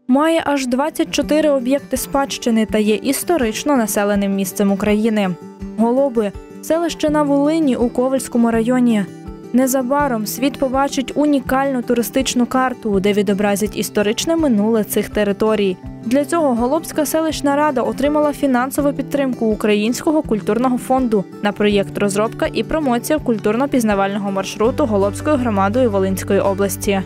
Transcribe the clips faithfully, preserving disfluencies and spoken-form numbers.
Має аж двадцять чотири об'єкти спадщини та є історично населеним місцем України. Голоби – селище на Волині у Ковельському районі. Незабаром світ побачить унікальну туристичну карту, де відобразять історичне минуле цих територій. Для цього Голобська селищна рада отримала фінансову підтримку Українського культурного фонду на проєкт «Розробка і промоція культурно-пізнавального маршруту Голобською громадою Волинської області».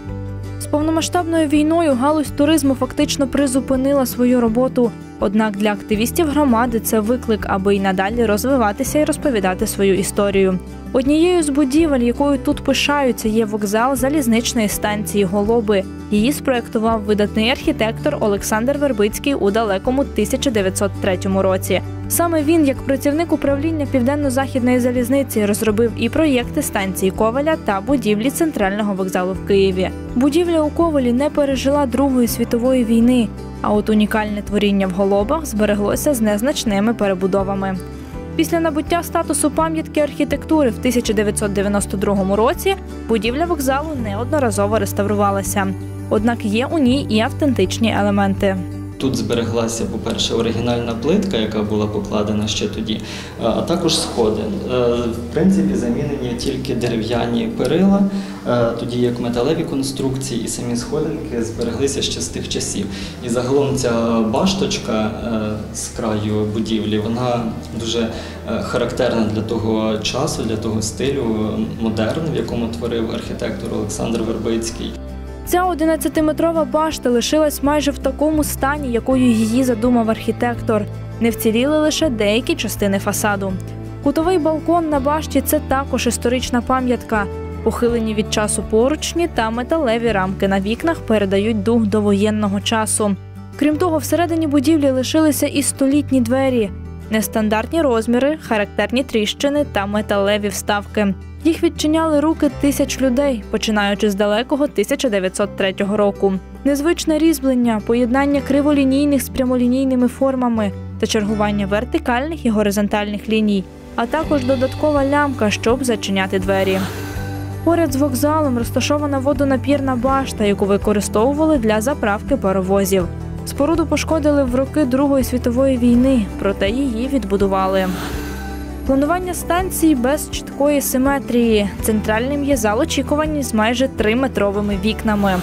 З повномасштабною війною галузь туризму фактично призупинила свою роботу. Однак для активістів громади це виклик, аби й надалі розвиватися і розповідати свою історію. Однією з будівель, якою тут пишаються, є вокзал залізничної станції Голоби. Її спроєктував видатний архітектор Олександр Вербицький у далекому тисяча дев'ятсот третьому році. Саме він, як працівник управління Південно-Західної залізниці, розробив і проєкти станції Ковеля та будівлі центрального вокзалу в Києві. Будівля у Ковелі не пережила Другої світової війни, а от унікальне творіння в Голобах збереглося з незначними перебудовами. Після набуття статусу пам'ятки архітектури в тисяча дев'ятсот дев'яносто другому році будівля вокзалу неодноразово реставрувалася. Однак є у ній і автентичні елементи. Тут збереглася, по-перше, оригінальна плитка, яка була покладена ще тоді, а також сходи. В принципі, замінені тільки дерев'яні перила, тоді як металеві конструкції і самі сходинки збереглися ще з тих часів. І загалом ця башточка з краю будівлі, вона дуже характерна для того часу, для того стилю модерн, в якому творив архітектор Олександр Вербицький. Ця одинадцятиметрова башта лишилась майже в такому стані, якою її задумав архітектор. Не вціліли лише деякі частини фасаду. Кутовий балкон на башті – це також історична пам'ятка. Похилені від часу поручні та металеві рамки на вікнах передають дух довоєнного часу. Крім того, всередині будівлі лишилися і столітні двері. Нестандартні розміри, характерні тріщини та металеві вставки. Їх відчиняли руки тисяч людей, починаючи з далекого тисяча дев'ятсот третього року. Незвичне різьблення, поєднання криволінійних з прямолінійними формами та чергування вертикальних і горизонтальних ліній, а також додаткова лямка, щоб зачиняти двері. Поряд з вокзалом розташована водонапірна башта, яку використовували для заправки паровозів. Споруду пошкодили в роки Другої світової війни, проте її відбудували. Планування станції без чіткої симетрії. Центральним є зал очікувань з майже триметровими вікнами.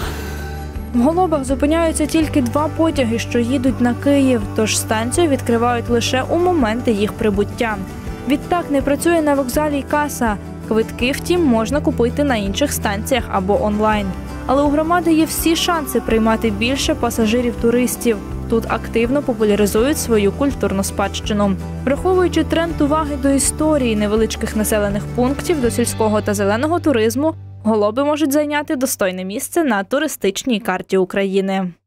В Голобах зупиняються тільки два потяги, що їдуть на Київ, тож станцію відкривають лише у моменти їх прибуття. Відтак не працює на вокзалі й каса. Квитки, втім, можна купити на інших станціях або онлайн. Але у громади є всі шанси приймати більше пасажирів-туристів. Тут активно популяризують свою культурну спадщину. Враховуючи тренд уваги до історії невеличких населених пунктів, до сільського та зеленого туризму, Голоби можуть зайняти достойне місце на туристичній карті України.